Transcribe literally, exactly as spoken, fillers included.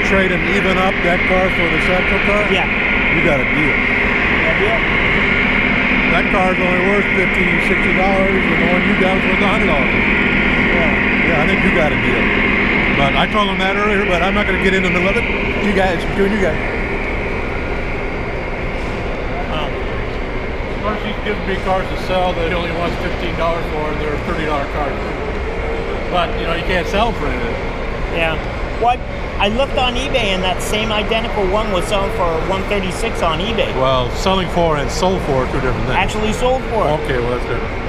trade and even up that car for the Satchel car? Yeah. You got a deal. Yeah, deal? That car's only worth fifty, sixty dollars, and the one you got is worth a hundred dollars. Yeah. Yeah, I think you got a deal. But I told him that earlier, but I'm not going to get in the middle of it. You guys, between you guys. Um, Of course, he's giving me cars to sell that he only wants fifteen dollars for, and they're thirty dollar cars. But, you know, you can't sell them for anything. yeah. Well, I looked on eBay, and that same identical one was selling for one thirty-six on eBay. Well, selling for and sold for are two different things. Actually sold for. Okay, well, that's good.